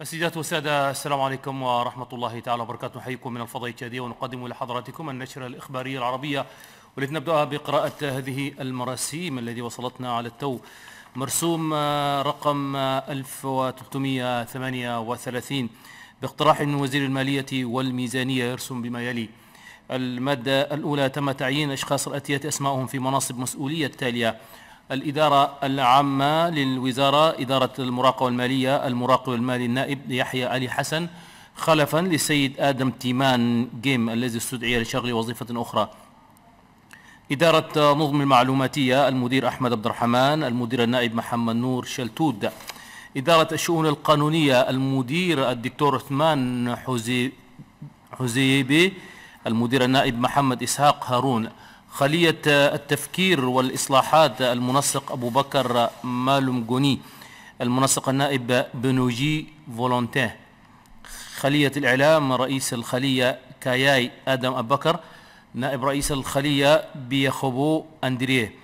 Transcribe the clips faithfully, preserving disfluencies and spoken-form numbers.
السيدات والسادة، السلام عليكم ورحمة الله تعالى وبركاته. نحييكم من الفضاء الشادية ونقدم لحضراتكم النشرة الإخبارية العربية، والتي نبدأها بقراءة هذه المراسيم التي وصلتنا على التو. مرسوم رقم ألف وثلاثمئة وثمانية وثلاثين باقتراح من وزير المالية والميزانية يرسم بما يلي. المادة الأولى: تم تعيين الأشخاص الآتية أسمائهم في مناصب مسؤولية التالية: الإدارة العامة للوزارة، إدارة المراقبة المالية، المراقب المالي النائب يحيى علي حسن خلفا للسيد آدم تيمان جيم الذي استدعي لشغل وظيفة أخرى. إدارة نظم المعلوماتية، المدير أحمد عبد الرحمن، المدير النائب محمد نور شلتود. إدارة الشؤون القانونية، المدير الدكتور عثمان حزي حزيبي، المدير النائب محمد إسحاق هارون. خلية التفكير والإصلاحات، المنسق أبو بكر مالومغوني، المنسق النائب بنوجي فولونتين. خلية الإعلام، رئيس الخلية كاياي آدم أبو بكر، نائب رئيس الخلية بيخوبو أندريه.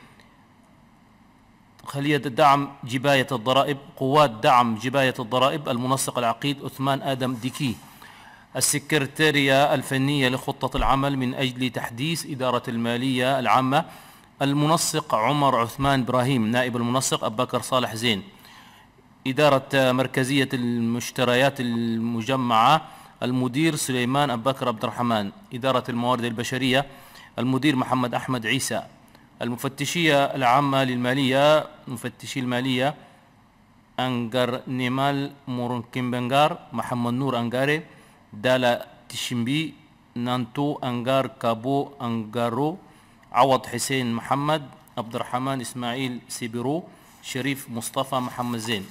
خلية الدعم جباية الضرائب، قوات دعم جباية الضرائب، المنسق العقيد عثمان آدم ديكي. السكرتارية الفنية لخطة العمل من أجل تحديث إدارة المالية العامة، المنسق عمر عثمان إبراهيم، نائب المنسق أبو بكر صالح زين. إدارة مركزية المشتريات المجمعة، المدير سليمان أبو بكر عبد الرحمن. إدارة الموارد البشرية، المدير محمد أحمد عيسى. المفتشية العامة للمالية، مفتشي المالية أنجر نيمال مورنكيمبنجار محمد نور أنجاري. دالا تشمبي نانتو أنجار كابو أنجارو. عوض حسين محمد، عبد الرحمن إسماعيل سيبرو، شريف مصطفى محمد زين.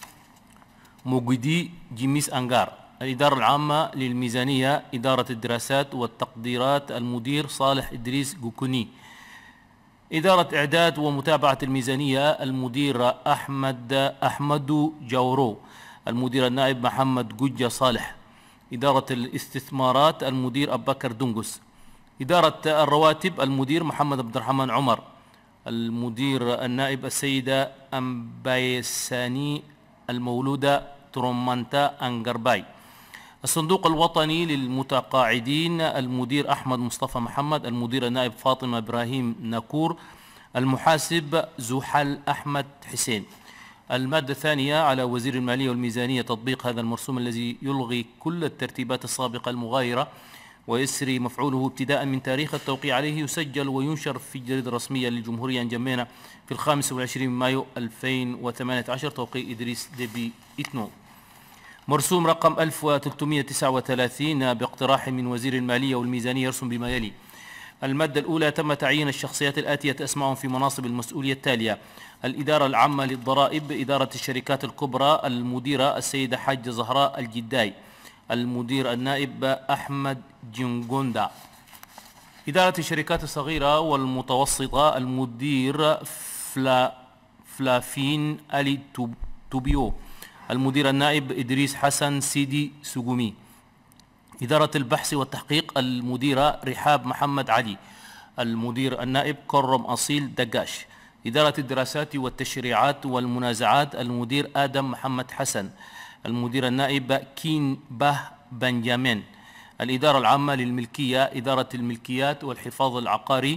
موجودي جيميس أنجار. الإدارة العامة للميزانية، إدارة الدراسات والتقديرات، المدير صالح إدريس جوكوني. إدارة إعداد ومتابعة الميزانية، المدير أحمد أحمد جاورو، المدير النائب محمد جوجة صالح. إدارة الاستثمارات، المدير أبو بكر دنجس. إدارة الرواتب، المدير محمد عبد الرحمن عمر، المدير النائب السيدة أمبايساني المولودة ترومانتا أنجرباي. الصندوق الوطني للمتقاعدين، المدير أحمد مصطفى محمد، المدير النائب فاطمة إبراهيم ناكور. المحاسب زحل أحمد حسين. المادة الثانية: على وزير المالية والميزانية تطبيق هذا المرسوم الذي يلغي كل الترتيبات السابقة المغايرة ويسري مفعوله ابتداء من تاريخ التوقيع عليه. يسجل وينشر في الجريدة الرسمية للجمهورية جمينا في الخامس والعشرين من مايو ألفين وثمانية عشر، توقيع إدريس ديبي إتنو. مرسوم رقم ألف وثلاثمئة وتسعة وثلاثين باقتراح من وزير المالية والميزانية يرسم بما يلي. المادة الأولى: تم تعيين الشخصيات الآتية أسمائهم في مناصب المسؤولية التالية: الإدارة العامة للضرائب، إدارة الشركات الكبرى، المديرة السيدة حاجة زهراء الجداي، المدير النائب أحمد جنجوندا. إدارة الشركات الصغيرة والمتوسطة، المدير فلا فلافين علي توبيو، المدير النائب إدريس حسن سيدي سجومي. إدارة البحث والتحقيق، المديرة رحاب محمد علي، المدير النائب كرم أصيل دقاش. إدارة الدراسات والتشريعات والمنازعات، المدير آدم محمد حسن، المدير النائب كين به بنجامين. الإدارة العامة للملكية، إدارة الملكيات والحفاظ العقاري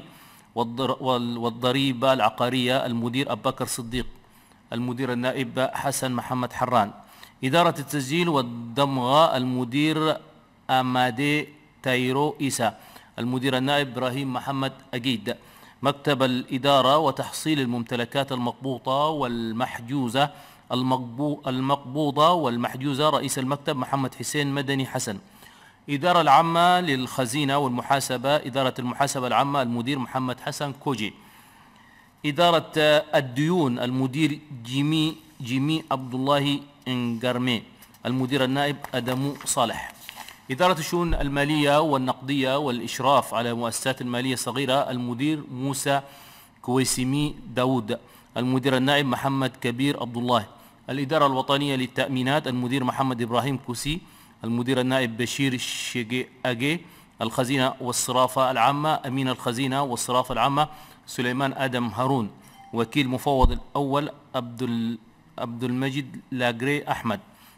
والضريبة العقارية، المدير أبو بكر صديق، المدير النائب حسن محمد حران. إدارة التسجيل والدمغة، المدير أمادي تايرو إيسا، المدير النائب إبراهيم محمد أجيد. مكتب الإدارة وتحصيل الممتلكات المقبوضة والمحجوزة المقبوضة والمحجوزة، رئيس المكتب محمد حسين مدني حسن. إدارة العامة للخزينة والمحاسبة، إدارة المحاسبة العامة، المدير محمد حسن كوجي. إدارة الديون، المدير جيمي جيمي عبد الله انجرمي، المدير النائب أدمو صالح. إدارة الشؤون المالية والنقدية والإشراف على مؤسسات المالية الصغيرة، المدير موسى كويسمي داود، المدير النائب محمد كبير عبد الله. الإدارة الوطنية للتأمينات، المدير محمد إبراهيم كوسي، المدير النائب بشير شيجي أجي. الخزينة والصرافة العامة، أمين الخزينة والصرافة العامة سليمان آدم هارون. وكيل مفوض الأول عبد عبد المجيد لاجري أحمد.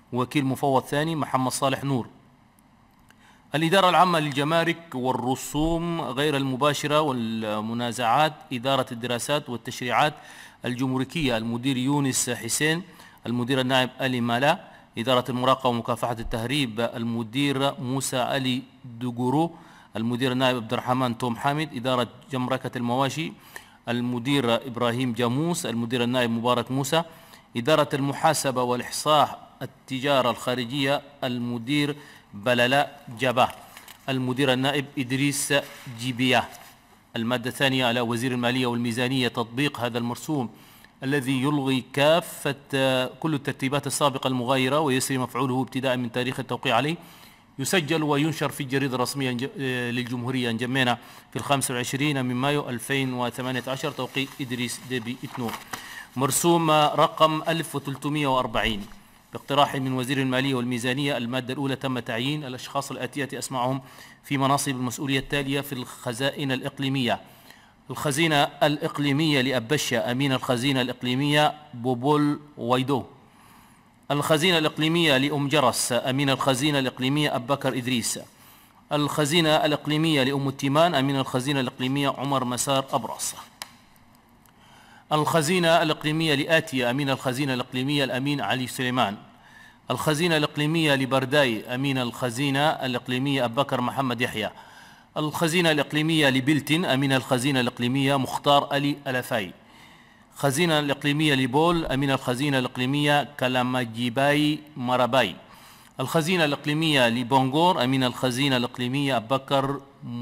وكيل مفوض ثاني محمد صالح نور. الإدارة العامة للجمارك والرسوم غير المباشرة والمنازعات إدارة الدراسات والتشريعات الجمركية المدير يونس حسين، المدير النائب علي مالا. إدارة المراقبة ومكافحة التهريب المدير موسى علي دقورو، المدير النائب عبد الرحمن توم حامد. إدارة جمركة المواشي المدير إبراهيم جاموس، المدير النائب مبارك موسى. إدارة المحاسبة والإحصاء التجارة الخارجية المدير بللاء جاباه، المدير النائب إدريس جيبياه. المادة الثانية على وزير المالية والميزانية تطبيق هذا المرسوم الذي يلغي كافة كل الترتيبات السابقة المغايرة ويسري مفعوله ابتداء من تاريخ التوقيع عليه. يسجل وينشر في الجريدة الرسمية للجمهورية جمينة في الخامس والعشرين من مايو ألفين وثمانية عشر، توقيع إدريس ديبي إتنور. مرسوم رقم ألف وثلاثمئة وأربعين باقتراح من وزير المالية والميزانية. المادة الأولى تم تعيين الأشخاص الآتية أسمائهم في مناصب المسؤولية التالية في الخزائن الإقليمية: الخزينة الإقليمية لأبشة أمين الخزينة الإقليمية بوبول ويدو. الخزينة الإقليمية لأم جرس أمين الخزينة الإقليمية أبو بكر إدريس. الخزينة الإقليمية لأم التيمان أمين الخزينة الإقليمية عمر مسار أبرص. الخزينة الإقليمية لآتية أمين الخزينة الإقليمية الأمين علي سليمان. الخزينة الإقليمية لبرداي أمين الخزينة الإقليمية أبو بكر محمد يحيى. الخزينة الإقليمية لبلتن أمين الخزينة الإقليمية مختار علي ألفاي. الخزينة الإقليمية لبول أمين الخزينة الإقليمية كلامجيباي مراباي. الخزينة الإقليمية لبونغور أمين الخزينة الإقليمية أبو بكر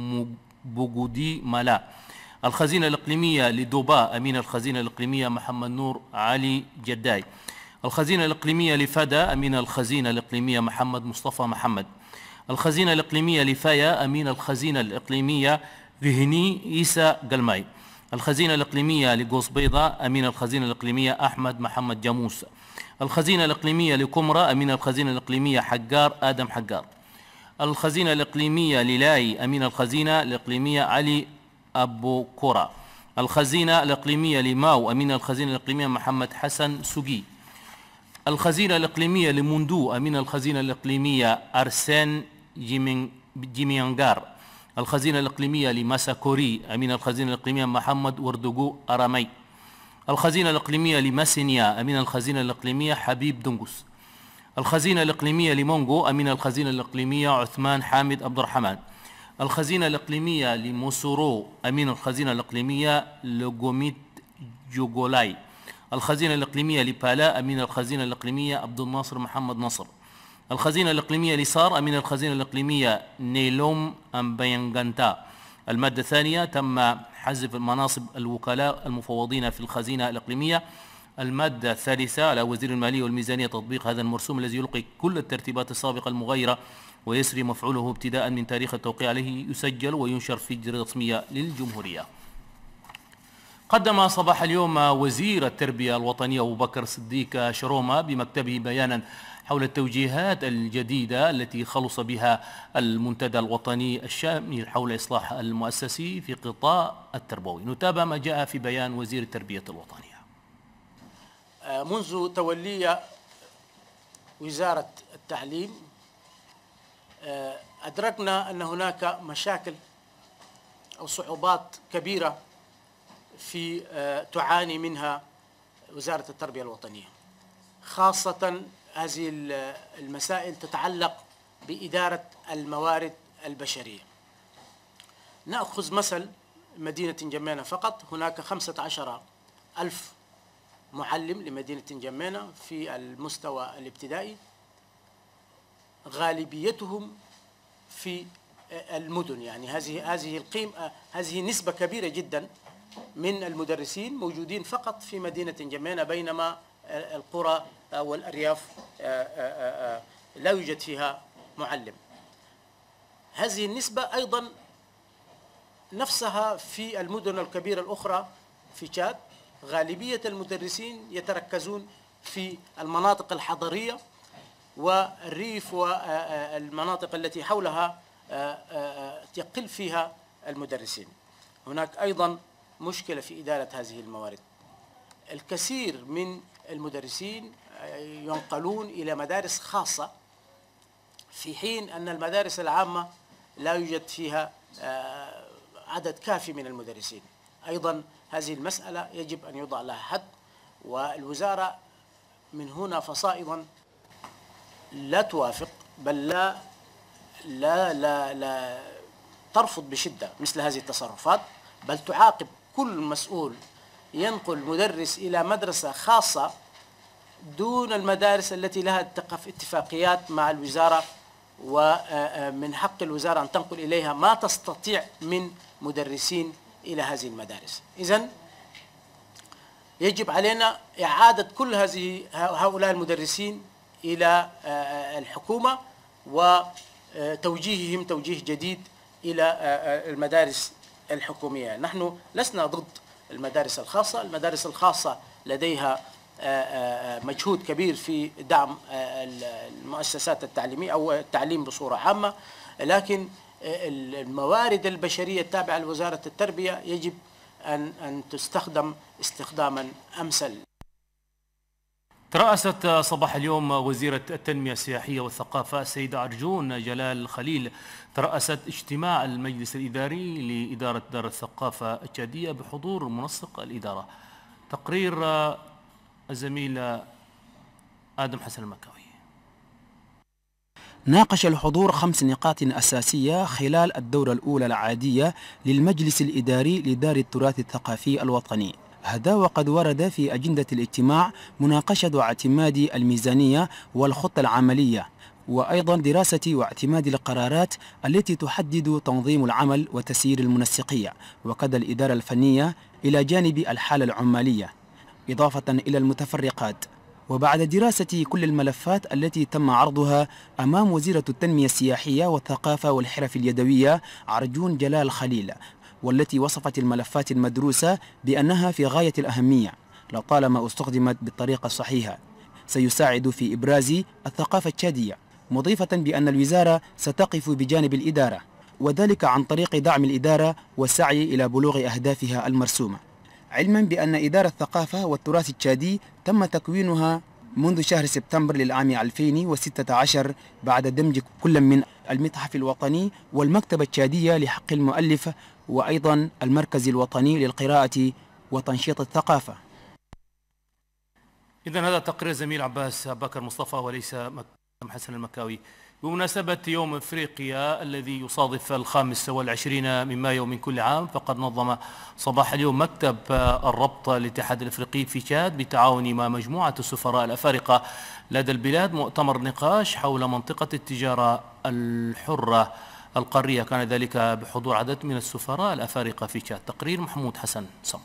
بوغودي مالا. الخزينة الإقليمية لدوبا أمين الخزينة الإقليمية محمد نور علي جداي. الخزينة الإقليمية لفدا أمين الخزينة الإقليمية محمد مصطفى محمد. الخزينة الإقليمية لفايا أمين الخزينة الإقليمية رهني عيسى قلماي. الخزينة الإقليمية لقوس بيضة أمين الخزينة الإقليمية أحمد محمد جاموس. الخزينة الإقليمية لكمرة أمين الخزينة الإقليمية حجار آدم حجار. الخزينة الإقليمية للاي أمين الخزينة الإقليمية علي أبو كورا. الخزينة الإقليمية لماو أمين الخزينة الإقليمية محمد حسن سوقي. الخزينة الإقليمية لمندو أمين الخزينة الإقليمية أرسين جيميانجار. الخزينة الإقليمية لماساكوري أمين الخزينة الإقليمية محمد وردوغو أرامي. الخزينة الإقليمية لماسينيا أمين الخزينة الإقليمية حبيب دنقس. الخزينة الإقليمية لمونغو أمين الخزينة الإقليمية عثمان حامد عبد الرحمن. الخزينة الإقليمية لموسورو أمين الخزينة الإقليمية لوغوميت جوغولاي. الخزينة الإقليمية لبالا أمين الخزينة الإقليمية عبد الناصر محمد نصر. الخزينة الإقليمية لصار أمين الخزينة الإقليمية نيلوم أمبيانغانتا. المادة الثانية تم حذف مناصب الوكلاء المفوضين في الخزينة الإقليمية. المادة الثالثة على وزير المالية والميزانية تطبيق هذا المرسوم الذي يلقي كل الترتيبات السابقة المغايرة ويسري مفعوله ابتداء من تاريخ التوقيع عليه. يسجل وينشر في الجريدة الرسمية للجمهورية. قدم صباح اليوم وزير التربية الوطنية أبو بكر صديق شرومة بمكتبه بيانا حول التوجيهات الجديدة التي خلص بها المنتدى الوطني الشامل حول إصلاح المؤسسي في قطاع التربوي. نتابع ما جاء في بيان وزير التربية الوطنية. منذ تولي وزارة التعليم أدركنا أن هناك مشاكل أو صعوبات كبيرة في تعاني منها وزارة التربية الوطنية، خاصة هذه المسائل تتعلق بإدارة الموارد البشرية. نأخذ مثل مدينة جمينة فقط، هناك خمسة عشر ألف معلم لمدينة جمينة في المستوى الابتدائي، غالبيتهم في المدن، يعني هذه هذه القيمة هذه نسبة كبيرة جدا من المدرسين موجودين فقط في مدينة جمينة، بينما القرى والأرياف لا يوجد فيها معلم. هذه النسبة أيضا نفسها في المدن الكبيرة الأخرى في تشاد، غالبية المدرسين يتركزون في المناطق الحضرية والريف والمناطق التي حولها يقل فيها المدرسين. هناك أيضا مشكلة في إدارة هذه الموارد. الكثير من المدرسين ينقلون إلى مدارس خاصة، في حين أن المدارس العامة لا يوجد فيها عدد كافي من المدرسين. أيضا هذه المسألة يجب أن يوضع لها حد، والوزارة من هنا فصائدا لا توافق بل لا لا لا, لا ترفض بشدة مثل هذه التصرفات، بل تعاقب كل مسؤول ينقل مدرس إلى مدرسة خاصة دون المدارس التي لها اتفاقيات مع الوزارة، ومن حق الوزارة أن تنقل إليها ما تستطيع من مدرسين إلى هذه المدارس. إذن يجب علينا إعادة كل هذه هؤلاء المدرسين إلى الحكومة وتوجيههم توجيه جديد إلى المدارس الحكومية. نحن لسنا ضد المدارس الخاصة، المدارس الخاصة لديها مجهود كبير في دعم المؤسسات التعليمية أو التعليم بصورة عامة، لكن الموارد البشرية التابعة لوزارة التربية يجب أن أن تستخدم استخداما أمثل. ترأست صباح اليوم وزيرة التنمية السياحية والثقافة السيدة أرجون جلال خليل ترأست اجتماع المجلس الإداري لإدارة دار الثقافة التشادية بحضور منسق الإدارة. تقرير الزميل آدم حسن المكاوي. ناقش الحضور خمس نقاط أساسية خلال الدورة الأولى العادية للمجلس الإداري لدار التراث الثقافي الوطني. هذا وقد ورد في أجندة الاجتماع مناقشة واعتماد الميزانية والخطة العملية، وأيضا دراسة واعتماد القرارات التي تحدد تنظيم العمل وتسيير المنسقية، وكذا الإدارة الفنية إلى جانب الحالة العمالية إضافة إلى المتفرقات. وبعد دراسة كل الملفات التي تم عرضها أمام وزيرة التنمية السياحية والثقافة والحرف اليدوية أرجون جلال خليل، والتي وصفت الملفات المدروسة بأنها في غاية الأهمية لطالما استخدمت بالطريقة الصحيحة سيساعد في إبراز الثقافة التشادية، مضيفة بأن الوزارة ستقف بجانب الإدارة، وذلك عن طريق دعم الإدارة والسعي إلى بلوغ أهدافها المرسومة، علما بأن إدارة الثقافة والتراث التشادي تم تكوينها منذ شهر سبتمبر للعام ألفين وستة عشر بعد دمج كل من المتحف الوطني والمكتبة التشادية لحق المؤلف وأيضا المركز الوطني للقراءة وتنشيط الثقافة. إذن هذا تقرير زميل عباس بكر مصطفى وليس حسن المكاوي. بمناسبة يوم إفريقيا الذي يصادف الخامس والعشرين من مايو من كل عام، فقد نظم صباح اليوم مكتب الربط الاتحاد الإفريقي في تشاد بالتعاون مع مجموعة السفراء الأفارقة لدى البلاد مؤتمر نقاش حول منطقة التجارة الحرة القارية، كان ذلك بحضور عدد من السفراء الأفارقة في تشاد. تقرير محمود حسن صمو.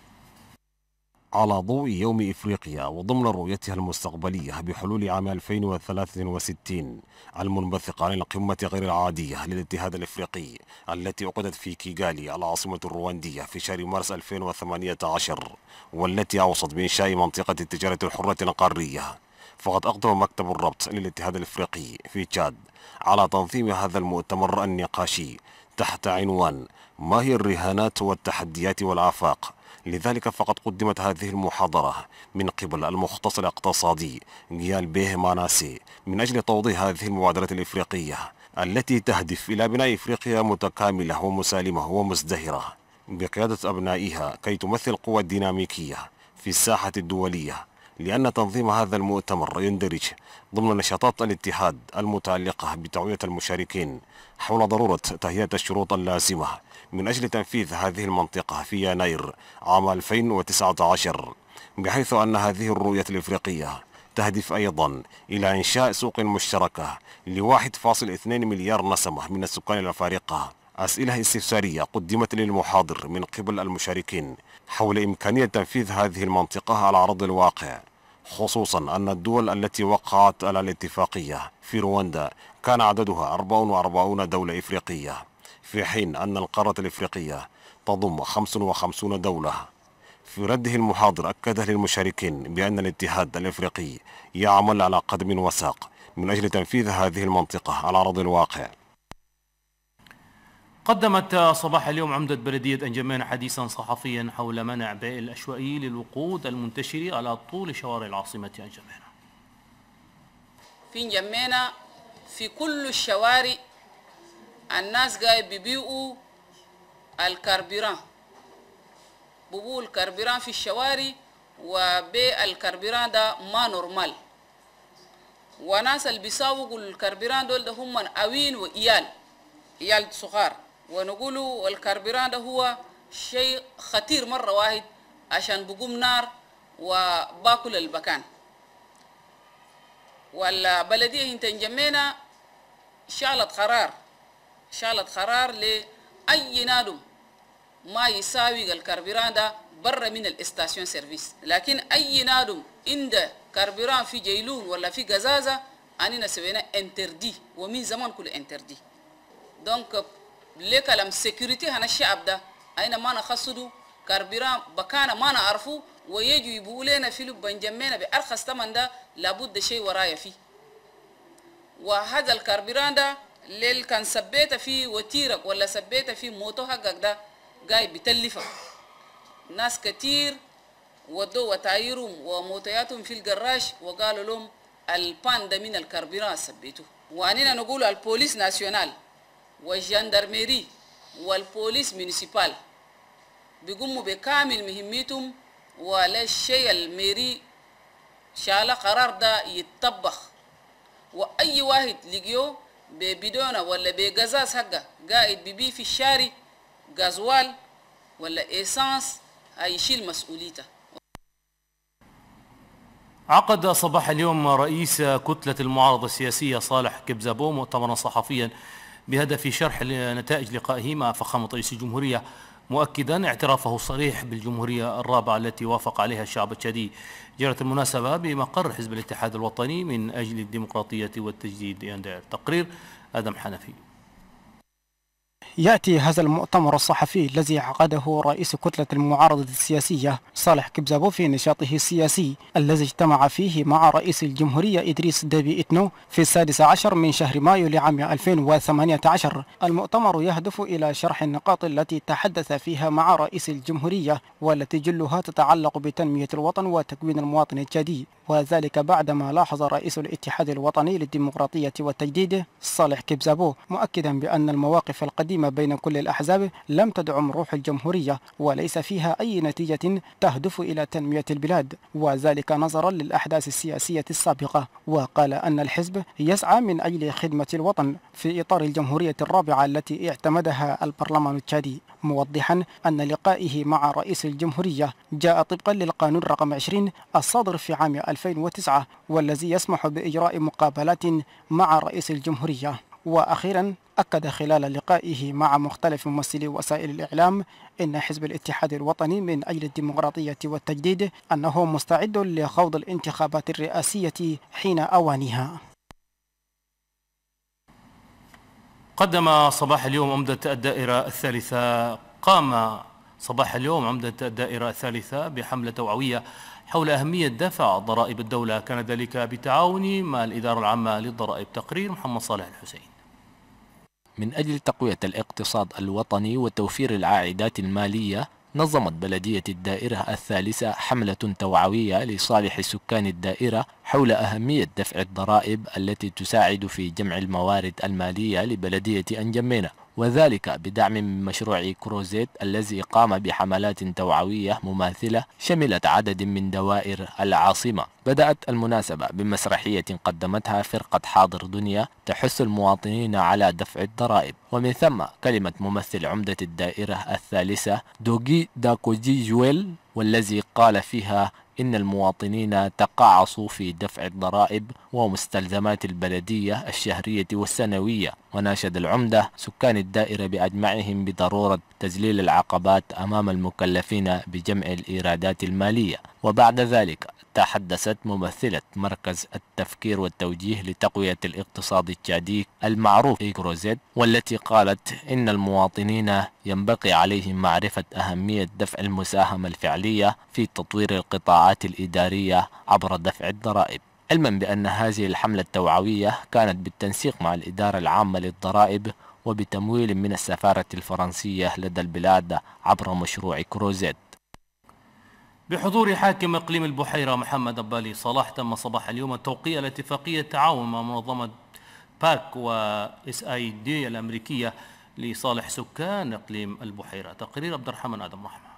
على ضوء يوم إفريقيا وضمن رؤيتها المستقبلية بحلول عام ألفين وثلاثة وستين المنبثقة عن القمة غير العادية للاتحاد الإفريقي التي عقدت في كيغالي العاصمة الرواندية في شهر مارس ألفين وثمانية عشر، والتي أوصت بإنشاء منطقة التجارة الحرة القارية، فقد أقدم مكتب الربط للاتحاد الإفريقي في تشاد على تنظيم هذا المؤتمر النقاشي تحت عنوان ما هي الرهانات والتحديات والآفاق. لذلك فقد قدمت هذه المحاضرة من قبل المختص الاقتصادي جيال بيه ماناسي من أجل توضيح هذه المبادرة الإفريقية التي تهدف إلى بناء إفريقيا متكاملة ومسالمة ومزدهرة بقيادة أبنائها كي تمثل قوة ديناميكية في الساحة الدولية، لأن تنظيم هذا المؤتمر يندرج ضمن نشاطات الاتحاد المتعلقة بتوعية المشاركين حول ضرورة تهيئة الشروط اللازمة من أجل تنفيذ هذه المنطقة في يناير عام ألفين وتسعة عشر، بحيث أن هذه الرؤية الإفريقية تهدف أيضا إلى إنشاء سوق مشتركة لواحد فاصل اثنين مليار نسمة من السكان الأفارقة. أسئلة استفسارية قدمت للمحاضر من قبل المشاركين حول إمكانية تنفيذ هذه المنطقة على أرض الواقع، خصوصا أن الدول التي وقعت على الاتفاقية في رواندا كان عددها أربعة وأربعين دولة إفريقية، في حين أن القارة الإفريقية تضم خمسة وخمسين دولة. في رده المحاضر أكد للمشاركين بأن الاتحاد الإفريقي يعمل على قدم وساق من أجل تنفيذ هذه المنطقة على أرض الواقع. قدمت صباح اليوم عمدة بلدية أنجمان حديثا صحفيا حول منع بيع العشوائي للوقود المنتشر على طول شوارع العاصمة أنجمان. في نجمينا في كل الشوارع الناس قاعد بيبيعوا الكربيران، بيبيعوا الكربيران في الشوارع، وبيع الكربيران ده ما نورمال. وناس اللي بيساوقوا الكربيران دول ده هم أوين وإيال إيال صغار، ونقولوا الكربيران ده هو شيء خطير مرة واحد عشان بقوم نار وباكل المكان. والبلدية هنتن جمينا شالت قرار شالت قرار لأي نادم ما يساوي الكربيران ده برا من الاستاسيون سيرفيس، لكن أي نادم عنده كربيران في جيلون ولا في غزازة أننا سوينا انتردي، ومن زمان كل انتردي. دونك لك لم سيكوريتي هنا الشعب ده أين ما نخصدوا كربيران بكانا ما نعرفه، ويجوا يبقوا لنا في بنجمينا بأرخص ثمن ده لابد شيء ورايا فيه. وهذا الكربيران ده ليل كان سبيته في وتيرك ولا سبيته في موتو حقك ده جاي بتلفك. ناس كتير ودوا وتايرهم وموتياتهم في الجراج وقالوا لهم البان ده من الكربيران سبيته. وأننا نقول البوليس ناسيونال والجاندرميري والبوليس مينيسيبال بيقوموا بكامل مهمتهم، ولا الشيء الميري شال قرار ده يتطبخ. وأي واحد لقيوه ببدونة ولا بغازاز حقه قاعد ببي في الشارع غازوال ولا إيسانس هيشيل مسؤوليته. عقد صباح اليوم رئيس كتلة المعارضة السياسية صالح كبزابو مؤتمرا صحفيا بهدف شرح نتائج لقائه مع فخامة رئيس الجمهورية، مؤكدا اعترافه الصريح بالجمهورية الرابعة التي وافق عليها الشعب التشادي. جرت المناسبة بمقر حزب الاتحاد الوطني من أجل الديمقراطية والتجديد. يندر تقرير آدم حنفي. يأتي هذا المؤتمر الصحفي الذي عقده رئيس كتلة المعارضة السياسية صالح كبزابو في نشاطه السياسي الذي اجتمع فيه مع رئيس الجمهورية إدريس ديبي إتنو في السادس عشر من شهر مايو لعام ألفين وثمانية عشر. المؤتمر يهدف إلى شرح النقاط التي تحدث فيها مع رئيس الجمهورية والتي جلها تتعلق بتنمية الوطن وتكوين المواطن الجديد، وذلك بعدما لاحظ رئيس الاتحاد الوطني للديمقراطية والتجديد صالح كبزابو مؤكدا بأن المواقف القديمة بين كل الأحزاب لم تدعم روح الجمهورية وليس فيها أي نتيجة تهدف إلى تنمية البلاد، وذلك نظرا للأحداث السياسية السابقة. وقال أن الحزب يسعى من أجل خدمة الوطن في إطار الجمهورية الرابعة التي اعتمدها البرلمان التشادي، موضحا أن لقائه مع رئيس الجمهورية جاء طبقا للقانون رقم عشرين الصادر في عام ألفين وتسعة والذي يسمح بإجراء مقابلات مع رئيس الجمهورية. وأخيرا أكد خلال لقائه مع مختلف ممثلي وسائل الإعلام إن حزب الاتحاد الوطني من أجل الديمقراطية والتجديد أنه مستعد لخوض الانتخابات الرئاسية حين أوانها. قدم صباح اليوم عمدة الدائرة الثالثة قام صباح اليوم عمدة الدائرة الثالثة بحملة توعوية حول أهمية دفع ضرائب الدولة، كان ذلك بالتعاون مع الإدارة العامة للضرائب. تقرير محمد صالح الحسين. من أجل تقوية الاقتصاد الوطني وتوفير العائدات المالية، نظمت بلدية الدائرة الثالثة حملة توعوية لصالح سكان الدائرة حول أهمية دفع الضرائب التي تساعد في جمع الموارد المالية لبلدية أنجمينا، وذلك بدعم من مشروع كروزيت الذي قام بحملات توعوية مماثلة شملت عدد من دوائر العاصمة. بدأت المناسبة بمسرحية قدمتها فرقة حاضر دنيا تحث المواطنين على دفع الضرائب، ومن ثم كلمة ممثل عمدة الدائرة الثالثة دوغي داكوجي جويل، والذي قال فيها إن المواطنين تقاعصوا في دفع الضرائب ومستلزمات البلدية الشهرية والسنوية، وناشد العمدة سكان الدائرة بأجمعهم بضرورة تذليل العقبات أمام المكلفين بجمع الإيرادات المالية. وبعد ذلك تحدثت ممثلة مركز التفكير والتوجيه لتقوية الاقتصاد التشادي المعروف إيكروزيت، والتي قالت إن المواطنين ينبغي عليهم معرفة أهمية دفع المساهمة الفعلية في تطوير القطاعات الإدارية عبر دفع الضرائب، علما بأن هذه الحملة التوعوية كانت بالتنسيق مع الإدارة العامة للضرائب وبتمويل من السفارة الفرنسية لدى البلاد عبر مشروع كروزيت. بحضور حاكم إقليم البحيرة محمد أبالي صلاح تم صباح اليوم التوقيع على اتفاقية تعاون مع منظمة باك و اس اي دي الأمريكية لصالح سكان إقليم البحيرة. تقرير عبد الرحمن آدم رحمة.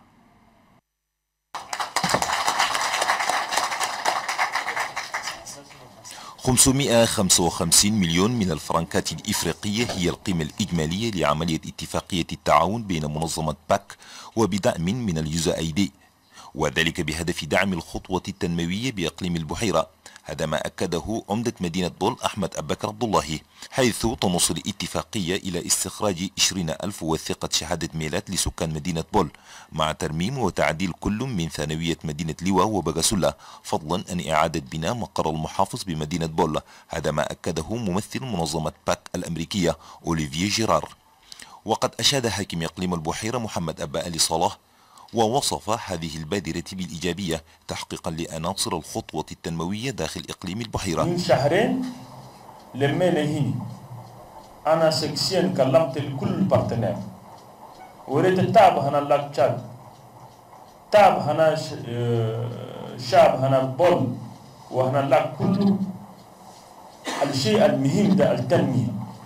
خمسمائة وخمسة وخمسين مليون من الفرنكات الإفريقية هي القيمة الإجمالية لعملية اتفاقية التعاون بين منظمة باك وبدعم من اليو اي دي، وذلك بهدف دعم الخطوة التنموية بإقليم البحيرة. هذا ما أكده عمدة مدينة بول أحمد أبكر عبد الله، حيث تنص الاتفاقية إلى استخراج عشرين ألف وثيقة شهادة ميلاد لسكان مدينة بول، مع ترميم وتعديل كل من ثانوية مدينة لوا وبغاسولا، فضلا عن إعادة بناء مقر المحافظ بمدينة بول. هذا ما أكده ممثل منظمة باك الأمريكية أوليفيه جيرار. وقد أشاد حاكم إقليم البحيرة محمد أبا آلي صلاح ووصف هذه البادرة بالإيجابية تحقيقا لأناصر الخطوة التنموية داخل إقليم البحيرة. من شهرين لمينا هنا أنا سكسيا كلمت الكل البارتنير وريت التعب هنا لاك تشاد، تعب هنا شعب هنا بول وهنا لاك كله. الشيء المهم ده التنمية.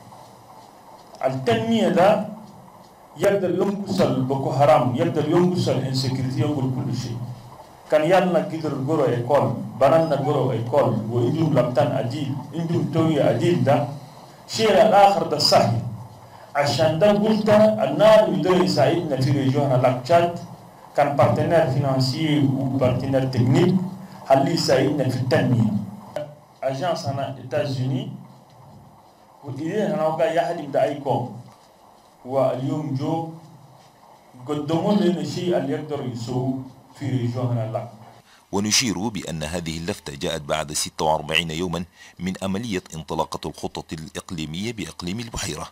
التنمية ده يقدر ينقص بوكو حرام، يقدر ينقص الانسكيورتي، ينقل كل شيء. كان يالنا قدر جرو ايكول، بنانا جرو ايكول، وإندوم لبتان أجيل، إندوم توي أجيل ده شيء الآخر ده صحيح. عشان ده قلت النار يقدر يساعدنا في ريجونا لاكتشات، كان بارتنير فينانسيي وبارتنير تكنيك، هل يساعدنا في التنمية. أجانس هنا إتاز-يوني والإيدين هنا وقع يحدم ده أيكم. واليوم جو قدموا لنا الشيء اللي يقدر يسووه في ريجونا لا. ونشير بأن هذه اللفتة جاءت بعد ستة وأربعين يوما من عملية انطلاقة الخطة الإقليمية بإقليم البحيرة.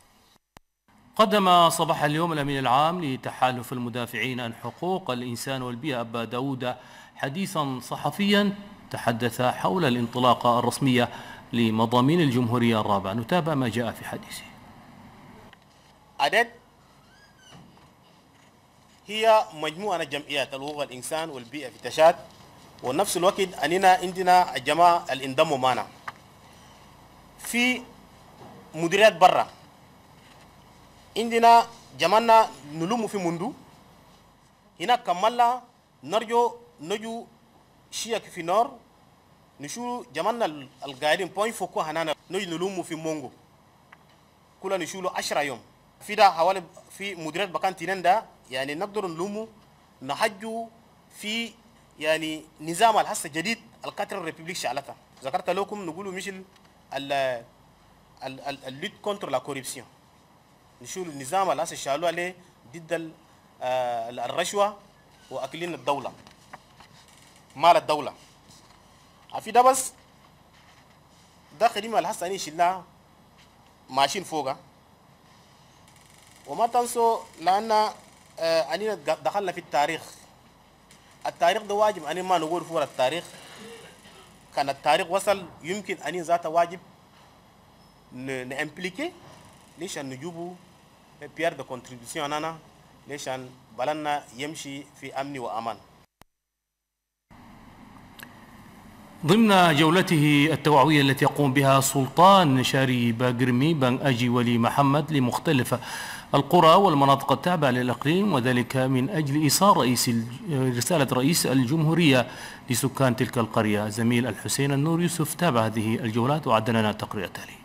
قدم صباح اليوم الأمين العام لتحالف المدافعين عن حقوق الإنسان والبيئة أبا داود حديثا صحفيا تحدث حول الانطلاقة الرسمية لمضامين الجمهورية الرابعة. نتابع ما جاء في حديثه. عدد هي مجموعة من جمعيات الحقوق الإنسان والبيئة في تشاد، ونفس الوقت أننا عندنا الجماعة اللي انضموا معنا في مديريات برا. عندنا جمعنا نلوم في مندو هنا كمالا نرجو نجو شيك في نور نشوف جمعنا القاعدين بوين فوكو هنا نجو نلوم في مونغو كلنا نشوله عشرة يوم في ده حوالي في مديريات بكان تنين ده، يعني نقدر نلومه نحجو في يعني نظام الحس الجديد القطر الريبوبليك شعلتها. ذكرت لكم نقولوا مش ال الليد كونتر لا كوريبسيون، نشوف النظام الحس شالوه عليه ضد الرشوه واكلين الدوله مال الدوله. في ده بس ده خدمه الحس اني شلها ماشيين فوقها. وما تنسوا لأن آه أننا دخلنا في التاريخ. التاريخ ده واجب أن ما نقول فور التاريخ. كان التاريخ وصل يمكن أن ذات واجب نإمبليكي ليش أن نجيبوا بيار دو كونتريبيوشن أنا ليش أن بلدنا يمشي في أمن وأمان. ضمن جولته التوعوية التي يقوم بها سلطان شاري باقرمي بن أجي ولي محمد لمختلف القرى والمناطق التابعة للإقليم، وذلك من أجل إيصال رئيس رسالة رئيس الجمهورية لسكان تلك القرية. زميل الحسين النور يوسف تابع هذه الجولات وعد لنا التقرير التالي.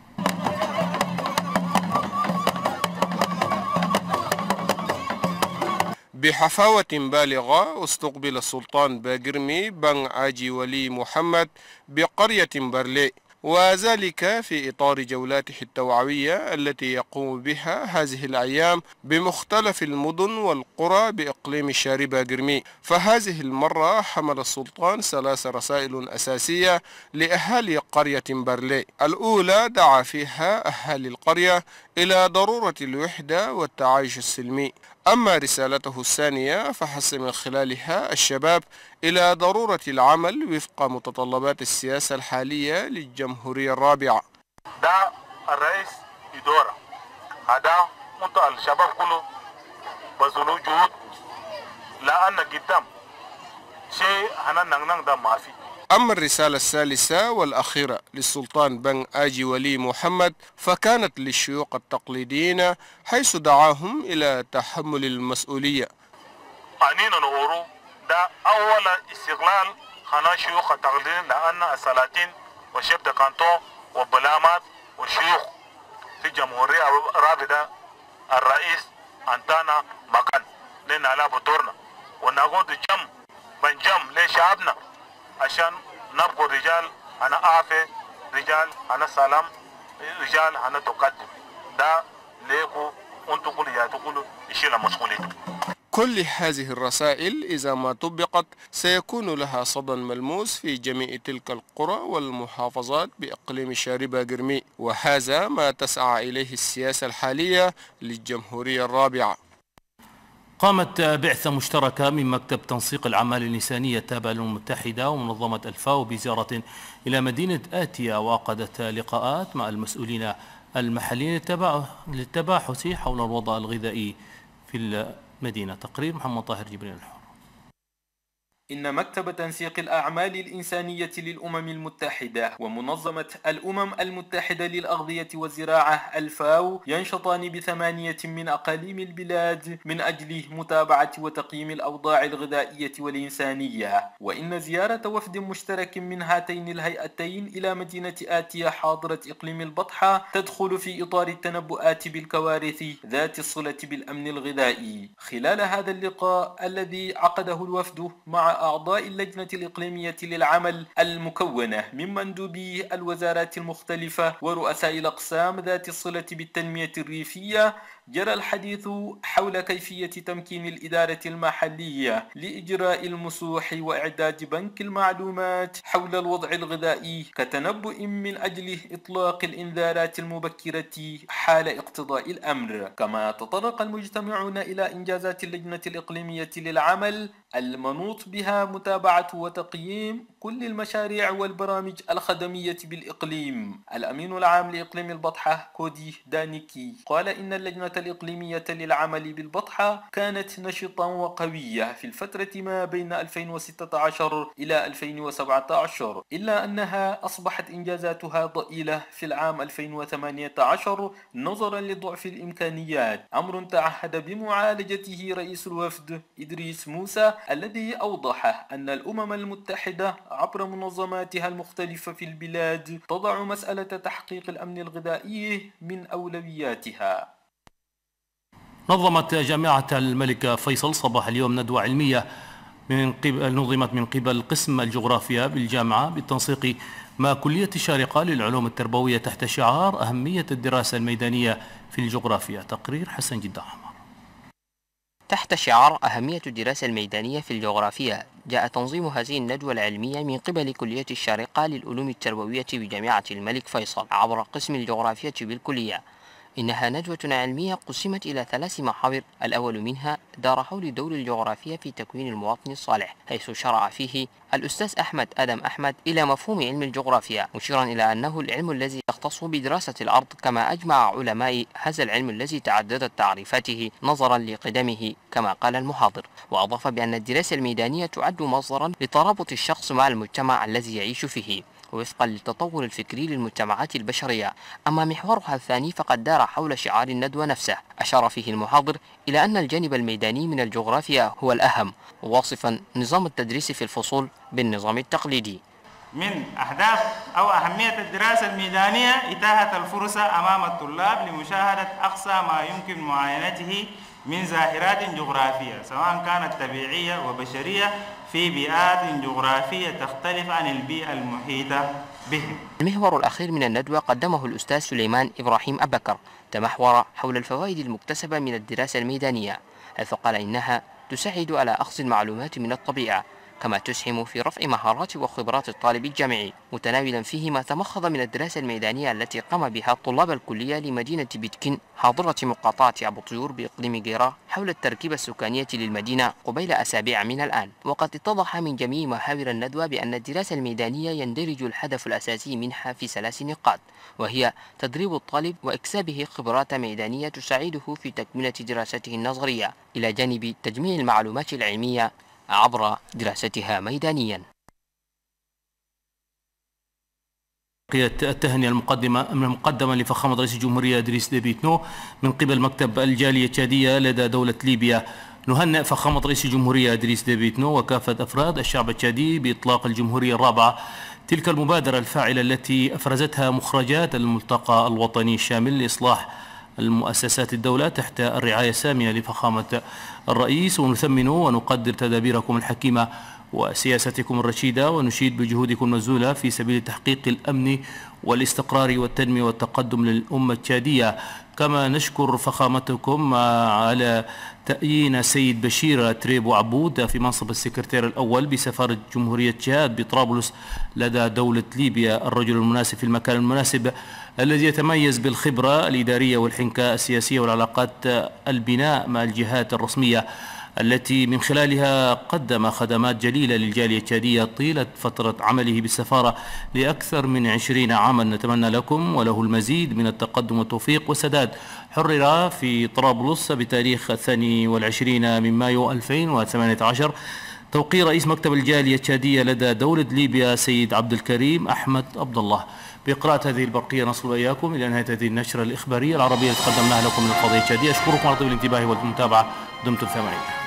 بحفاوة بالغة استقبل السلطان باقرمي بن عاجي ولي محمد بقرية برلي، وذلك في إطار جولاته التوعوية التي يقوم بها هذه الأيام بمختلف المدن والقرى بإقليم شاري باقرمي. فهذه المرة حمل السلطان ثلاث رسائل أساسية لأهالي قرية برلي. الأولى دعا فيها أهالي القرية إلى ضرورة الوحدة والتعايش السلمي. أما رسالته الثانية فحث من خلالها الشباب إلى ضرورة العمل وفق متطلبات السياسة الحالية للجمهورية الرابعة. ده الرئيس يدور هذا منطقة الشباب كله بذلوا جهود لأن قدام شيء هنا نغنغ ده ما في. أما الرسالة الثالثة والأخيرة للسلطان بن آجي ولي محمد فكانت للشيوخ التقليديين حيث دعاهم إلى تحمل المسؤولية. أنينا نورو ده أول استقلال هنا شيوخ التقليديين لأن السلاطين وشيف دكانتو وبلامات والشيوخ في جمهورية رابطة الرئيس أنتانا مكان لنا لا بطورنا ونقود جم من جم لشعبنا عشان نبقى رجال أنا أعفي رجال أنا سلام رجال أنا تقدم ده ليكو أنتو كل يا تقولوا يشيل مسؤوليته. كل هذه الرسائل إذا ما طبقت سيكون لها صدى ملموس في جميع تلك القرى والمحافظات بإقليم شاربة قرمي، وهذا ما تسعى إليه السياسة الحالية للجمهورية الرابعة. قامت بعثة مشتركة من مكتب تنسيق الأعمال الإنسانية التابع للأمم المتحدة ومنظمة الفاو بزيارة إلى مدينة آتيا، وعقدت لقاءات مع المسؤولين المحليين للتباحث حول الوضع الغذائي في المدينة. تقرير محمد طاهر جبريل الحر. إن مكتب تنسيق الأعمال الإنسانية للأمم المتحدة ومنظمة الأمم المتحدة للأغذية والزراعة الفاو ينشطان بثمانية من أقاليم البلاد من أجل متابعة وتقييم الأوضاع الغذائية والإنسانية. وإن زيارة وفد مشترك من هاتين الهيئتين إلى مدينة آتيا حاضرة إقليم البطحة تدخل في إطار التنبؤات بالكوارث ذات الصلة بالأمن الغذائي. خلال هذا اللقاء الذي عقده الوفد مع أعضاء اللجنة الإقليمية للعمل المكونة من مندوبي الوزارات المختلفة ورؤساء الأقسام ذات الصلة بالتنمية الريفية، جرى الحديث حول كيفية تمكين الإدارة المحلية لإجراء المسوح وإعداد بنك المعلومات حول الوضع الغذائي كتنبؤ من أجل إطلاق الإنذارات المبكرة حال اقتضاء الأمر. كما تطرق المجتمعون إلى إنجازات اللجنة الإقليمية للعمل المنوط بها متابعة وتقييم كل المشاريع والبرامج الخدمية بالإقليم. الأمين العام لإقليم البطحة كودي دانيكي قال إن اللجنة الإقليمية للعمل بالبطحة كانت نشطة وقوية في الفترة ما بين ألفين وستة عشر إلى ألفين وسبعة عشر، إلا أنها أصبحت إنجازاتها ضئيلة في العام ألفين وثمانية عشر نظرا لضعف الإمكانيات، أمر تعهد بمعالجته رئيس الوفد إدريس موسى الذي أوضح أن الأمم المتحدة عبر منظماتها المختلفة في البلاد تضع مسألة تحقيق الأمن الغذائي من أولوياتها. نظمت جامعة الملك فيصل صباح اليوم ندوة علمية من قبل نظمت من قبل قسم الجغرافيا بالجامعة بالتنسيق مع كلية الشارقة للعلوم التربوية تحت شعار أهمية الدراسة الميدانية في الجغرافيا. تقرير حسن جدة عمر. تحت شعار أهمية الدراسة الميدانية في الجغرافيا، جاء تنظيم هذه الندوة العلمية من قبل كلية الشارقة للعلوم التربوية بجامعة الملك فيصل عبر قسم الجغرافيا بالكلية. إنها ندوة علمية قسمت إلى ثلاث محاور، الأول منها دار حول دور الجغرافيا في تكوين المواطن الصالح، حيث شرع فيه الأستاذ أحمد آدم أحمد إلى مفهوم علم الجغرافيا، مشيرا إلى أنه العلم الذي يختص بدراسة الأرض، كما أجمع علماء هذا العلم الذي تعددت تعريفاته نظرا لقدمه كما قال المحاضر. وأضاف بأن الدراسة الميدانية تعد مصدرا لترابط الشخص مع المجتمع الذي يعيش فيه وفقا للتطور الفكري للمجتمعات البشرية. أما محورها الثاني فقد دار حول شعار الندوة نفسه، أشار فيه المحاضر إلى أن الجانب الميداني من الجغرافيا هو الأهم، واصفا نظام التدريس في الفصول بالنظام التقليدي. من أهداف أو أهمية الدراسة الميدانية إتاحة الفرصة أمام الطلاب لمشاهدة أقصى ما يمكن معاينته من ظاهرات جغرافية، سواء كانت طبيعية وبشرية في بيئات جغرافية تختلف عن البيئة المحيطة بهم. المحور الأخير من الندوة قدمه الأستاذ سليمان إبراهيم أبكر، تمحور حول الفوائد المكتسبة من الدراسة الميدانية، حيث قال إنها تساعد على أخذ المعلومات من الطبيعة، كما تسهم في رفع مهارات وخبرات الطالب الجامعي، متناولا فيه ما تمخض من الدراسة الميدانية التي قام بها طلاب الكلية لمدينة بيتكن حاضرة مقاطعة أبو طيور بإقليم جيرة حول التركيبة السكانية للمدينة قبيل أسابيع من الآن. وقد اتضح من جميع محاور الندوة بأن الدراسة الميدانية يندرج الهدف الأساسي منها في ثلاث نقاط، وهي تدريب الطالب وإكسابه خبرات ميدانية تساعده في تكملة دراسته النظرية، إلى جانب تجميع المعلومات العلمية عبر دراستها ميدانيا. التهنئة المقدمة المقدمة لفخامة رئيس الجمهورية إدريس ديبي إتنو من قبل مكتب الجالية التشادية لدى دولة ليبيا. نهنئ فخامة رئيس الجمهورية إدريس ديبي إتنو وكافة أفراد الشعب التشادي بإطلاق الجمهورية الرابعة، تلك المبادرة الفاعلة التي أفرزتها مخرجات الملتقى الوطني الشامل لإصلاح المؤسسات الدولة تحت الرعاية السامية لفخامة الرئيس. ونثمن ونقدر تدابيركم الحكيمة وسياستكم الرشيدة، ونشيد بجهودكم المبذولة في سبيل تحقيق الأمن والاستقرار والتنمية والتقدم للأمة التشادية. كما نشكر فخامتكم على تأيين السيد بشير تريبو عبود في منصب السكرتير الأول بسفارة جمهورية تشاد بطرابلس لدى دولة ليبيا، الرجل المناسب في المكان المناسب الذي يتميز بالخبرة الإدارية والحنكة السياسية والعلاقات البناء مع الجهات الرسمية التي من خلالها قدم خدمات جليلة للجالية التشادية طيلة فترة عمله بالسفارة لأكثر من عشرين عاما. نتمنى لكم وله المزيد من التقدم والتوفيق والسداد. حرر في طرابلس بتاريخ الثاني والعشرين من مايو ألفين وثمانية عشر توقيع رئيس مكتب الجالية التشادية لدى دولة ليبيا سيد عبد الكريم أحمد عبد الله. بقراءة هذه البرقية نصل وإياكم إلى نهاية هذه النشرة الإخبارية العربية التي قدمناها لكم من القضية التشادية. أشكركم على طيب الانتباه والمتابعة. دمتم في أمان الله.